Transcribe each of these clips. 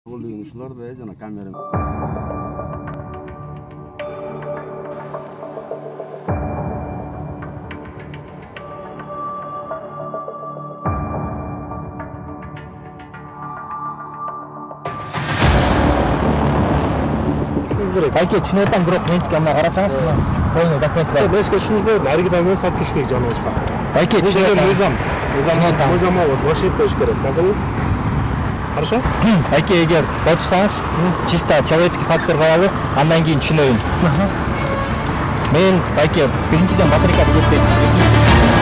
Бұл деген ушулар да жана камера. Байке түшүнүп атам, бирок менске мына карасаңыз, мына полный документтер. Менске түшүнүп койдум, арги дагы салып туруш керек жаныбызга. Байке түшүнүп атам. Мыйзам алабыз, машина коюш керек. Макулбу? Хорошо? Байке эгер отурсаңыз, чисто человеческий фактор калабы, андан кийин түшүнөйүн. Мен байке биринчиден матрикат жетпейт.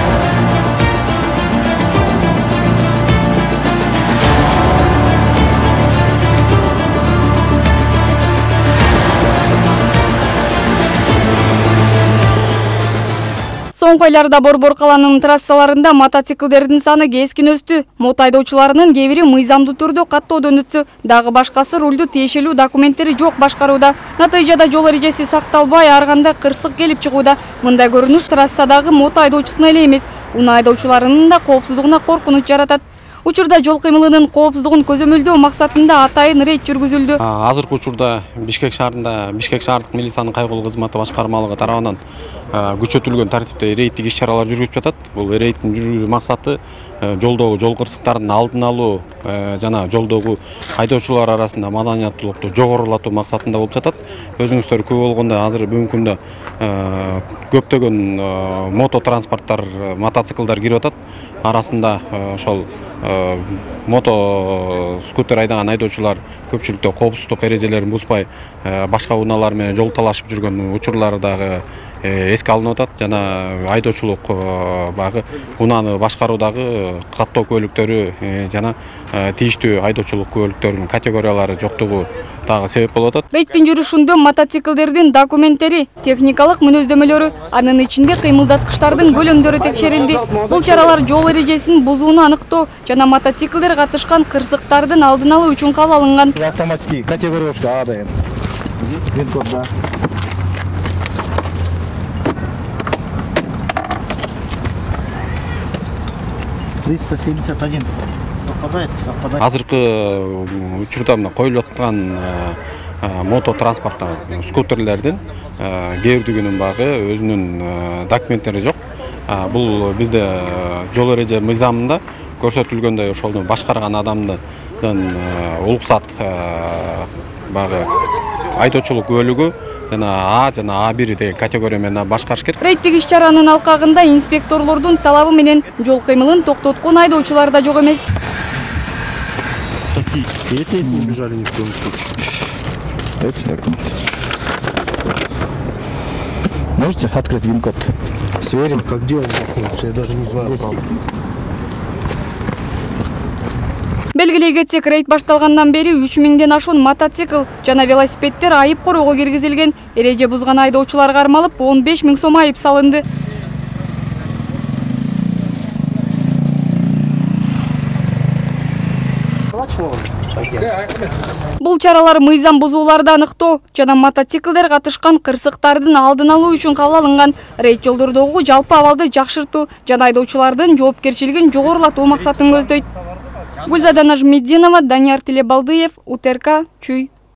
Соңку айларда Борбор каланын трассаларында мотоциклдердин саны кескин өстү. Мото айдоочуларынын кээ бири мыйзамдуу түрдө каттоодон өтсө, дагы башкасы рулду тиешелүү документтери жок башкарууда. Натыйжада жол эрежеси сакталбай, ар кандай кырсык келип чыгууда. Мындай көрүнүш трассадагы мото айдоочусуна эле эмес, унаа айдоочуларынын да коопсуздугуна коркунуч жаратат. Учурда жол кыймылынын коопсуздугун көзөмөлдөө максатында атайын рейд жүргүзүлдү. Азыркы учурда Бишкек шаарында Бишкек шаардык милициянын кайгылуу кызматы башкармалыгы тарабынан күчөтүлгөн тартипте рейдтик иш-чаралар жүргүзүп жатат. Бул рейдтин жүргүзүү максаты жолдогу жол кырсыктарын алдын алуу жана жолдогу айдоочулар арасында маданияттуулукту жогорулатуу максатында болуп жатат. Өзүңүздөр күбө болгондой азыр бүгүнкү күндө көптөгөн мото транспорттор, мотоциклдар кирип атат. Арасында ошол мото скутер айдаган айдоочулар көпчүлүктө коопсуздук эрежелерин бузбай башка унаалар менен жол талашып жүргөн учурлары дагы эске алынып атат. Жана айдоочулук багы унааны башкаруудагы каттоо күбөлүктөрү жана тийиштүү айдоочулук күбөлүктөрүнүн категориялары жоктугу дагы себеп болуп атат. Рейдтин жүрүшүндө мотоциклдердин документтери, техникалык мүнөздөмөлөрү, анын ичинде кыймылдаткычтардын көлөмдөрү текшерилди. Бул чаралар жол эрежесин бузууну аныктоо жана мотоциклдер катышкан кырсыктардын алдын алуу үчүн кабыл алынган. Автоматический категорияшка АДН. Вин код, да. Совпадает. Азыркы учурда мына коюлуп аткан мото транспорттор, скутерлердин кээ бирдигинин багы өзүнүн документтери жок. Бул бизде жол эреже мыйзамында көрсөтүлгөндөй ошолду башкарган адамдын уруксат багы айдоочулук күбөлүгү жана А жана А1 деген категория менен башкарыш керек. Рейдтик иш-чаранын алкагында инспекторлордун талабы менен жол кыймылын токтоткон айдоочулар да жок эмес. Эти не убежали ни в коем случае. Можете открыть вин-код? Сверим. Как где он находится, я даже не знаю. Белгилей кетсек, рейд башталгандан бери 3000ден ашуун мотоцикл жана велосипеддер айып короого киргизилген. Эреже бузган айдоочуларга кармалып 15 000 сом айып салынды. Бул чаралар мыйзам бузууларды аныктоо жана мотоциклдер катышкан кырсыктардын алдын алуу үчүн кабыл алынган. Рейд жолдордогу жалпы абалды жакшыртуу жана айдоочулардын жоопкерчилигин жогорулатуу максатын көздөйт. Гүлзада Нажмиддинова, Данияр Тилебалдыев, УТРК, Чүй.